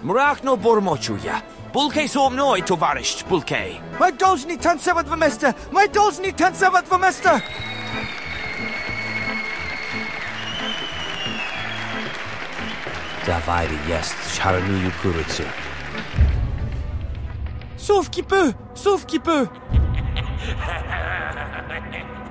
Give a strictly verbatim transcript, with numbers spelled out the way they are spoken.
Mrach bormochu ya. Bulke somnoi, tovarish, bulke. My должны танцевать вместе! My должны танцевать вместе! Давайте есть шарную курицу. Sauf qui peut! Sauf qui peut!